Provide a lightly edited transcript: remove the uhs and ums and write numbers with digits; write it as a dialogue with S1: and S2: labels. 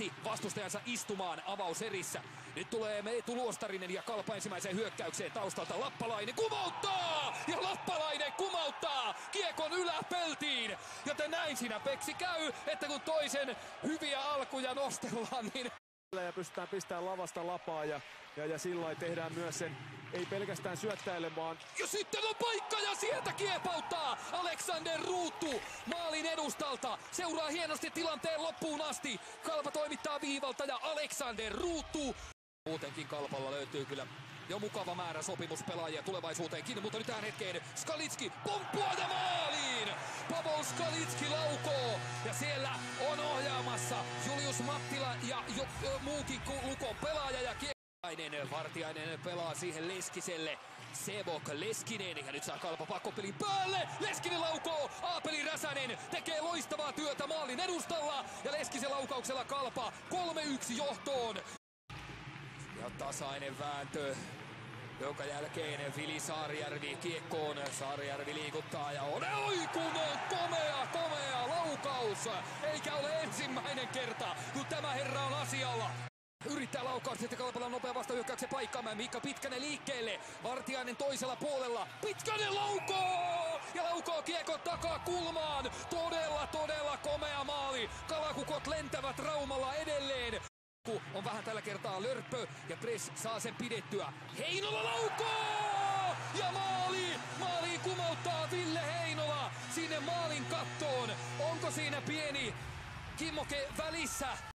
S1: pisti vastustajansa istumaan avauserissä. Nyt tulee Eetu Luostarinen ja Kalpa ensimmäiseen hyökkäykseen taustalta. Lappalainen kumauttaa! Ja Lappalainen kumauttaa kiekon yläpeltiin! Joten näin siinä Peksi käy, että kun toisen hyviä alkuja nostellaan, niin
S2: ja pystytään pistämään lavasta lapaa ja sillä tehdään myös sen, ei pelkästään syöttäjille vaan.
S1: Ja sitten on paikka ja sieltä kiepauttaa Alexander Ruutu maalin edustalta. Seuraa hienosti tilanteen loppuun asti. Kalpa toimittaa viivalta ja Alexander Ruutu. Muutenkin Kalpalla löytyy kyllä jo mukava määrä sopimuspelaajia tulevaisuuteenkin, mutta nyt tähän hetkeen Skalitski pomppua ja maaliin! Pavel Skalitski laukoo ja siellä on ohjaamassa Julius Mattila ja muukin Lukon pelaaja ja Vartiainen pelaa siihen Leskiselle. Sebok Leskinen ja nyt saa Kalpa pakkopelin päälle. Leskinen laukoo. Aapeli Räsänen tekee loistavaa työtä maalin edustalla ja Leskisen laukauksella Kalpa 3-1 johtoon. Ja tasainen vääntö, jonka jälkeen Vili Saarijärvi kiekkoon. Saarijärvi liikuttaa ja on oikunut komea laukaus. Eikä ole ensimmäinen kerta, kun tämä herra on asialla. Yrittää laukaus, sitten Kalpalla on nopea vastahyökkäyksen paikkaamaan. Mikka Pitkänen liikkeelle. Vartiainen toisella puolella. Pitkänen laukoo! Ja laukoo kiekon takaa kulmaan. Todella komea maali. Kalakukot lentävät Raumalla edelleen. On vähän tällä kertaa lörppö ja Press saa sen pidettyä. Heinola laukoo! Ja maali! Maaliin kumouttaa Ville Heinola sinne maalin kattoon. Onko siinä pieni kimmoke välissä?